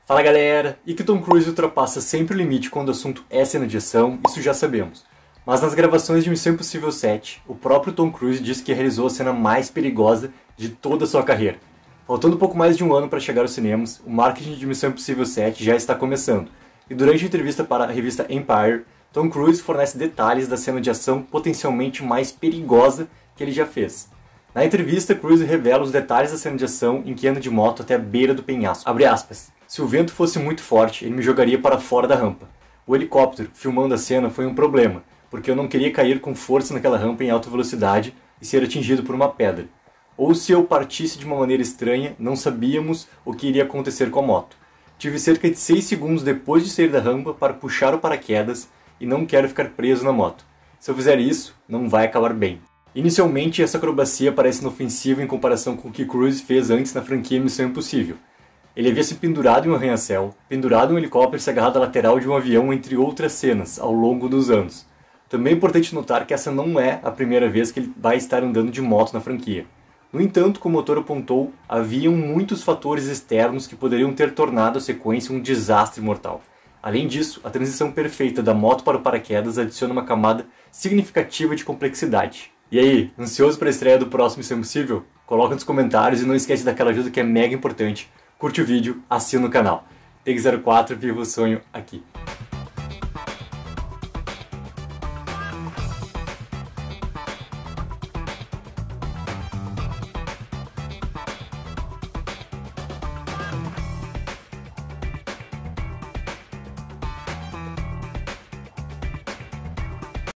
Fala galera, e que Tom Cruise ultrapassa sempre o limite quando o assunto é cena de ação, isso já sabemos. Mas nas gravações de Missão Impossível 7, o próprio Tom Cruise disse que realizou a cena mais perigosa de toda a sua carreira. Faltando pouco mais de um ano para chegar aos cinemas, o marketing de Missão Impossível 7 já está começando. E durante a entrevista para a revista Empire, Tom Cruise fornece detalhes da cena de ação potencialmente mais perigosa que ele já fez. Na entrevista, Cruise revela os detalhes da cena de ação em que anda de moto até a beira do penhasco. Abre aspas. Se o vento fosse muito forte, ele me jogaria para fora da rampa. O helicóptero, filmando a cena, foi um problema, porque eu não queria cair com força naquela rampa em alta velocidade e ser atingido por uma pedra. Ou se eu partisse de uma maneira estranha, não sabíamos o que iria acontecer com a moto. Tive cerca de 6 segundos depois de sair da rampa para puxar o paraquedas e não quero ficar preso na moto. Se eu fizer isso, não vai acabar bem. Inicialmente, essa acrobacia parece inofensiva em comparação com o que Cruise fez antes na franquia Missão Impossível. Ele havia se pendurado em um arranha-céu, pendurado em um helicóptero e se agarrado à lateral de um avião, entre outras cenas, ao longo dos anos. Também é importante notar que essa não é a primeira vez que ele vai estar andando de moto na franquia. No entanto, como o autor apontou, haviam muitos fatores externos que poderiam ter tornado a sequência um desastre mortal. Além disso, a transição perfeita da moto para o paraquedas adiciona uma camada significativa de complexidade. E aí, ansioso para a estreia do próximo Missão Impossível? Coloca nos comentários e não esquece daquela ajuda que é mega importante. Curte o vídeo, assina o canal. Take04, viva o sonho aqui.